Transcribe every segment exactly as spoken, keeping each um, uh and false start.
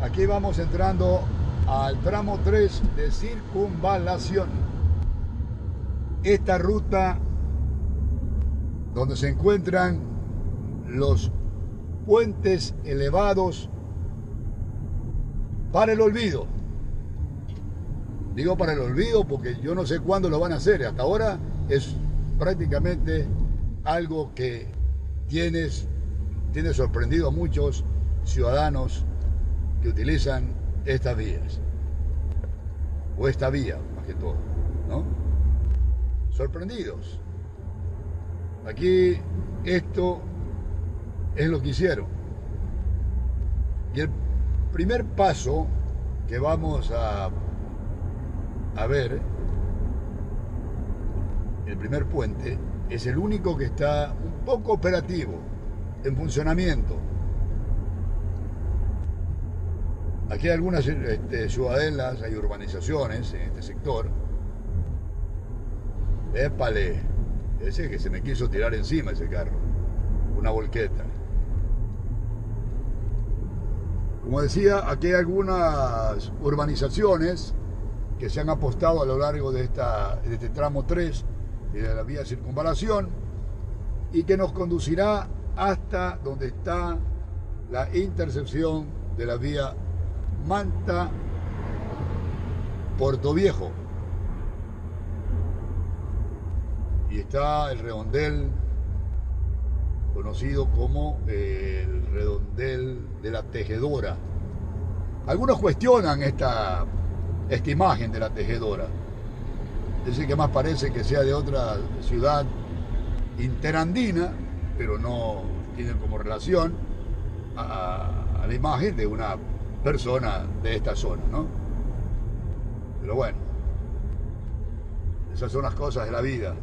Aquí vamos entrando al tramo tres de circunvalación. Esta ruta donde se encuentran los puentes elevados para el olvido. Digo para el olvido porque yo no sé cuándo lo van a hacer. Hasta ahora es prácticamente algo que tienes, tiene sorprendido a muchos ciudadanos que utilizan estas vías, o esta vía más que todo, ¿no? Sorprendidos. Aquí esto es lo que hicieron. Y el primer paso que vamos a, a ver, el primer puente, es el único que está un poco operativo, en funcionamiento. Aquí hay algunas este, ciudadelas, hay urbanizaciones en este sector. Épale, ese que se me quiso tirar encima ese carro, una volqueta. Como decía, aquí hay algunas urbanizaciones que se han apostado a lo largo de, esta, de este tramo tres y de la vía de circunvalación, y que nos conducirá hasta donde está la intersección de la vía Manta Puerto Viejo, y está el redondel conocido como el redondel de la Tejedora. Algunos cuestionan esta, esta imagen de la Tejedora, dicen que más parece que sea de otra ciudad interandina, pero no tienen como relación a, a la imagen de una persona de esta zona, ¿no? Pero bueno, esas son las cosas de la vida.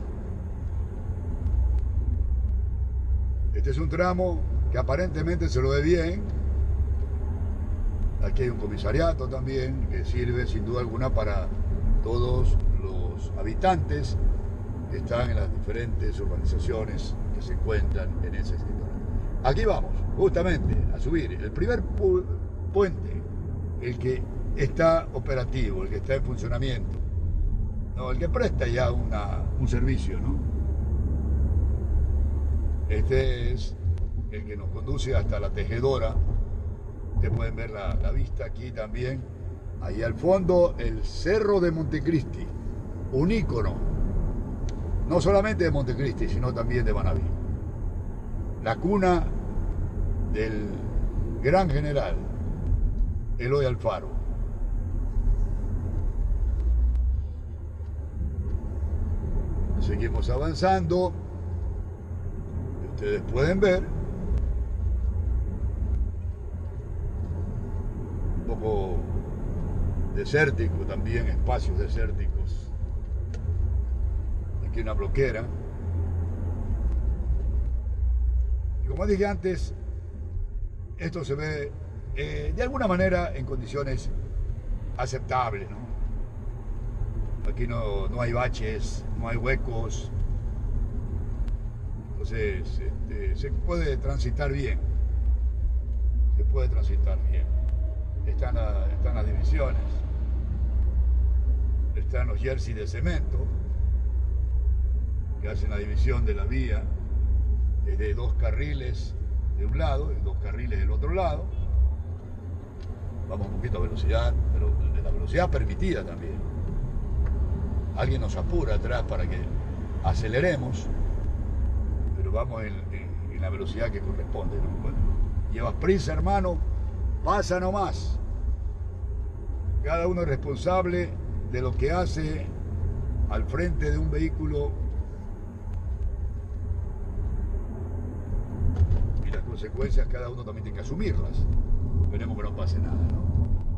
Este es un tramo que aparentemente se lo ve bien. Aquí hay un comisariato también que sirve sin duda alguna para todos los habitantes que están en las diferentes urbanizaciones que se encuentran en ese sector. Aquí vamos, justamente, a subir el primer pu puente, el que está operativo, el que está en funcionamiento, no, el que presta ya una, un servicio, ¿no? Este es el que nos conduce hasta la Tejedora. Ustedes pueden ver la, la vista aquí también. Ahí al fondo, el Cerro de Montecristi, un ícono, no solamente de Montecristi, sino también de Manabí. La cuna del gran general Eloy Alfaro. Seguimos avanzando. Ustedes pueden ver un poco desértico también, espacios desérticos. Aquí una bloquera. Y como dije antes, esto se ve eh, de alguna manera en condiciones aceptables, ¿no? Aquí no, no hay baches, no hay huecos. Entonces este, se puede transitar bien. Se puede transitar bien. Están, a, están las divisiones. Están los jerseys de cemento que hacen la división de la vía de dos carriles de un lado y dos carriles del otro lado. Vamos un poquito a velocidad, pero de la velocidad permitida también. Alguien nos apura atrás para que aceleremos, pero vamos en, en, en la velocidad que corresponde, ¿no? Bueno, llevas prisa, hermano, pasa nomás. Cada uno es responsable de lo que hace al frente de un vehículo y las consecuencias cada uno también tiene que asumirlas. Esperemos que no pase nada, ¿no?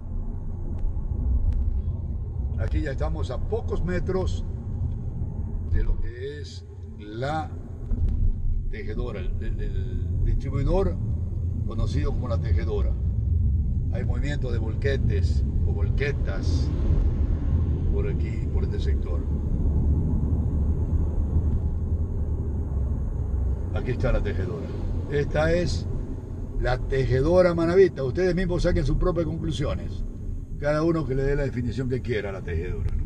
Aquí ya estamos a pocos metros de lo que es la Tejedora, el, el, el distribuidor conocido como la Tejedora. Hay movimiento de volquetes o volquetas por aquí, por este sector. Aquí está la Tejedora. Esta es La tejedora manabita. Ustedes mismos saquen sus propias conclusiones. Cada uno que le dé la definición que quiera a la tejedora, ¿no?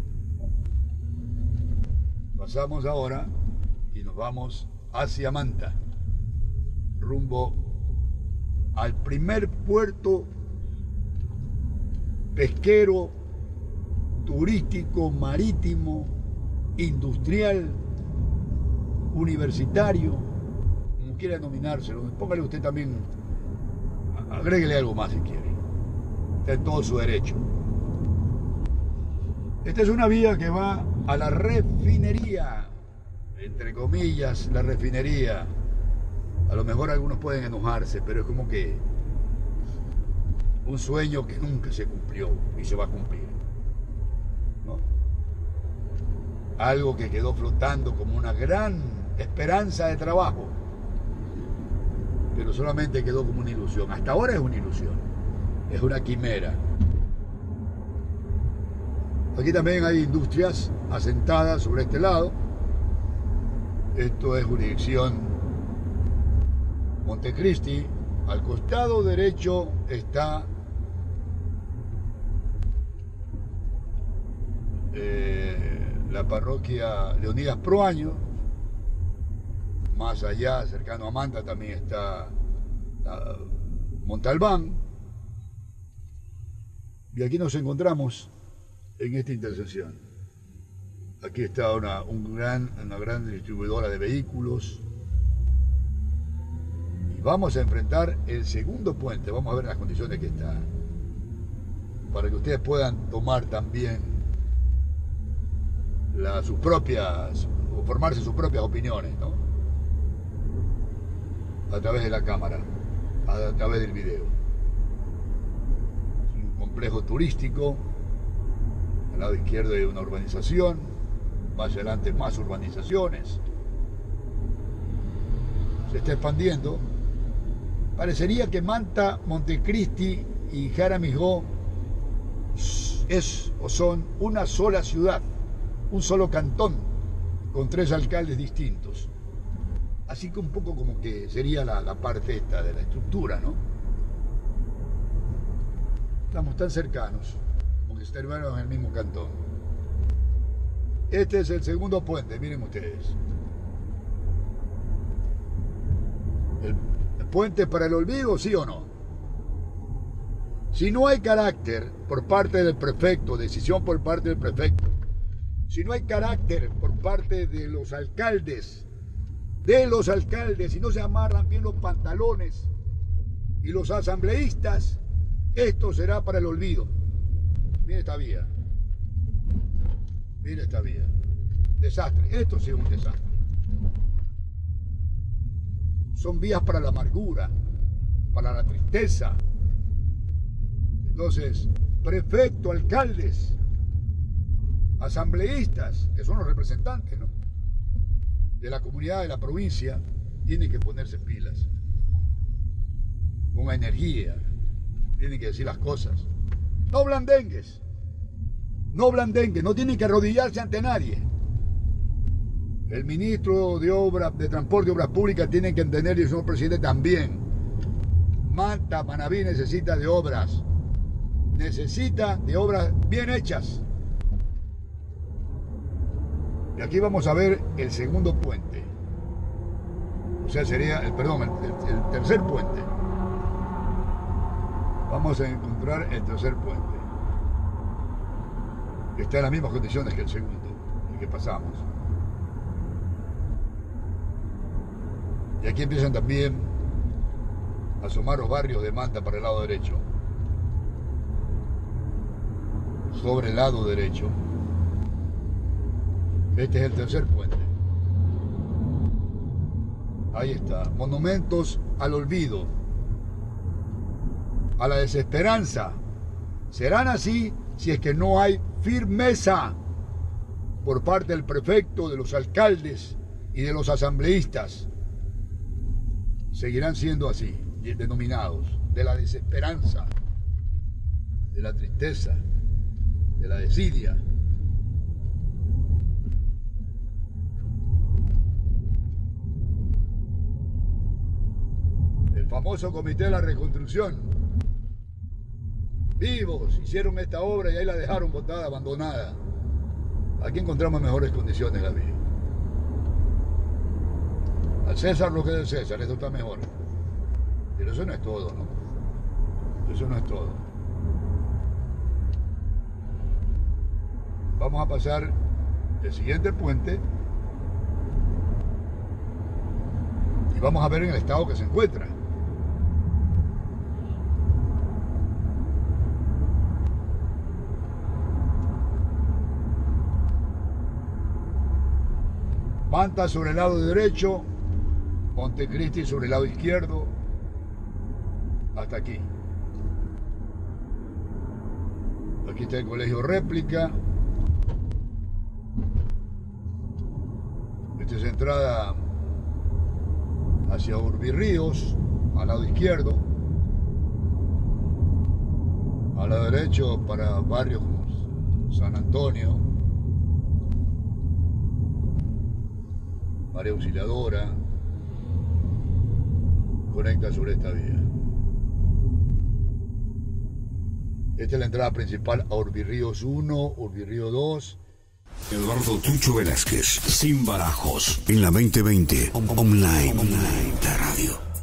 Pasamos ahora y nos vamos hacia Manta, rumbo al primer puerto pesquero, turístico, marítimo, industrial, universitario, como quiera nominarse. Póngale usted también, agréguele algo más si quiere. Está en todo su derecho. Esta es una vía que va a la refinería, entre comillas, la refinería. A lo mejor algunos pueden enojarse, pero es como que un sueño que nunca se cumplió y se va a cumplir, ¿no? Algo que quedó flotando como una gran esperanza de trabajo, pero solamente quedó como una ilusión. Hasta ahora es una ilusión, es una quimera. Aquí también hay industrias asentadas sobre este lado. Esto es jurisdicción Montecristi. Al costado derecho está eh, la parroquia Leonidas Proaño. Más allá, cercano a Manta, también está la Montalbán. Y aquí nos encontramos en esta intersección. Aquí está una, un gran, una gran distribuidora de vehículos. Y vamos a enfrentar el segundo puente. Vamos a ver las condiciones que está, para que ustedes puedan tomar también la, sus propias, o formarse sus propias opiniones, ¿no? A través de la cámara, a través del video. Es un complejo turístico. Al lado izquierdo hay una urbanización, más adelante más urbanizaciones. Se está expandiendo. Parecería que Manta, Montecristi y Jaramillo es o son una sola ciudad, un solo cantón, con tres alcaldes distintos. Así que un poco como que sería la, la parte esta de la estructura, ¿no? Estamos tan cercanos, como que estamos en el mismo cantón. Este es el segundo puente, miren ustedes. ¿El, el puente para el olvido, sí o no? Si no hay carácter por parte del prefecto, decisión por parte del prefecto, si no hay carácter por parte de los alcaldes, de los alcaldes, si no se amarran bien los pantalones y los asambleístas, esto será para el olvido. Miren esta vía. Miren esta vía. Desastre. Esto sí es un desastre. Son vías para la amargura, para la tristeza. Entonces, prefecto, alcaldes, asambleístas, que son los representantes, ¿no?, de la comunidad, de la provincia, tienen que ponerse pilas, con energía, tienen que decir las cosas. No blandengues, no blandengues, no tienen que arrodillarse ante nadie. El ministro de Obras, de Transporte y Obras Públicas tiene que entender, y el señor presidente también. Manta, Manabí necesita de obras, necesita de obras bien hechas. Y aquí vamos a ver el segundo puente. O sea, sería, el, perdón, el, el, el tercer puente. Vamos a encontrar el tercer puente. Está en las mismas condiciones que el segundo, el que pasamos. Y aquí empiezan también a asomar los barrios de Manta para el lado derecho. Sobre el lado derecho. Este es el tercer puente. Ahí está. Monumentos al olvido, a la desesperanza. Serán así si es que no hay firmeza por parte del prefecto, de los alcaldes y de los asambleístas. Seguirán siendo así, denominados, de la desesperanza, de la tristeza, de la desidia. el famoso Comité de la Reconstrucción. Vivos, hicieron esta obra y ahí la dejaron botada, abandonada. Aquí encontramos mejores condiciones, David. Al César lo que es del César, esto está mejor. Pero eso no es todo, ¿no? Eso no es todo. Vamos a pasar el siguiente puente y vamos a ver en el estado que se encuentra. Manta sobre el lado derecho, Montecristi sobre el lado izquierdo, hasta aquí. Aquí está el colegio Réplica. Esta es entrada hacia Urbirríos, al lado izquierdo. Al lado derecho para barrios como San Antonio, María Auxiliadora, conecta sobre esta vía. Esta es la entrada principal a Urbirríos uno, Urbirríos dos. Eduardo Tucho Velázquez, sin barajos, en la veinte veinte, online, online, la radio.